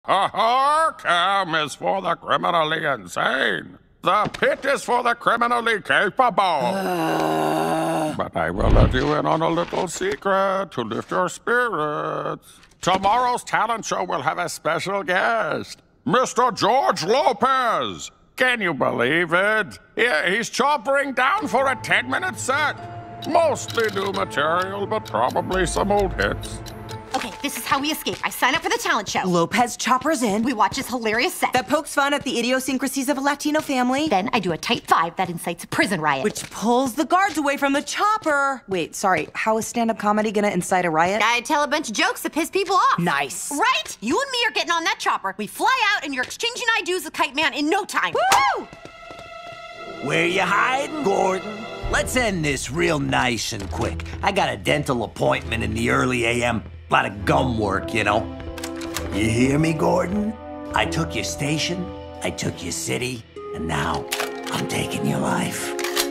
Ha ha! Cam is for the criminally insane. The pit is for the criminally capable. But I will let you in on a little secret to lift your spirits. Tomorrow's talent show will have a special guest, Mr. George Lopez. Can you believe it? He's choppering down for a 10-minute set. Mostly new material, but probably some old hits. Okay, this is how we escape. I sign up for the talent show. Lopez choppers in. We watch his hilarious set. That pokes fun at the idiosyncrasies of a Latino family. Then I do a tight 5 that incites a prison riot. Which pulls the guards away from the chopper. Wait, sorry, how is stand-up comedy gonna incite a riot? I tell a bunch of jokes that piss people off. Nice. Right? You and me are getting on that chopper. We fly out and you're exchanging IDs with Kite Man in no time. Woo! Where you hiding, Gordon? Let's end this real nice and quick. I got a dental appointment in the early AM. Lot of gum work, you know. You hear me, Gordon? I took your station, I took your city, and now I'm taking your life.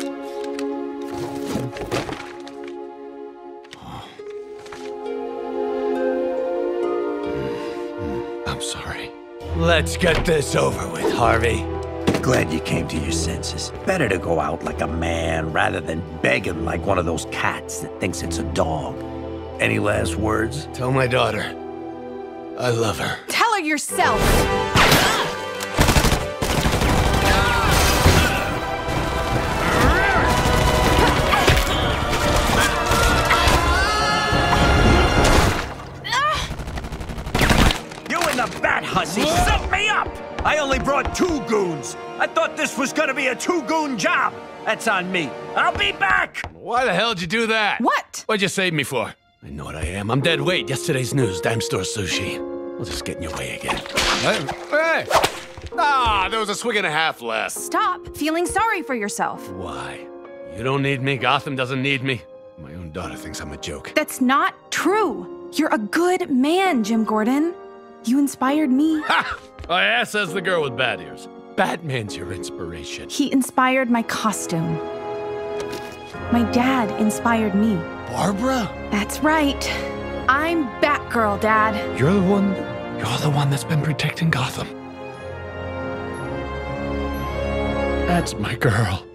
I'm sorry. Let's get this over with, Harvey. Glad you came to your senses. Better to go out like a man rather than begging like one of those cats that thinks it's a dog. Any last words? Tell my daughter I love her. Tell her yourself. You and the bat hussy set me up! I only brought 2 goons. I thought this was gonna be a 2-goon job. That's on me. I'll be back! Why the hell did you do that? What? What'd you save me for? I know what I am. I'm dead weight. Yesterday's news. Dime store sushi. We'll just get in your way again. Hey! Ah, there was a swig and a half less. Stop feeling sorry for yourself. Why? You don't need me. Gotham doesn't need me. My own daughter thinks I'm a joke. That's not true. You're a good man, Jim Gordon. You inspired me. Ha! Oh, yeah, says the girl with bad ears. Batman's your inspiration. He inspired my costume. My dad inspired me. Barbara? That's right. I'm Batgirl, Dad. You're the one that's been protecting Gotham. That's my girl.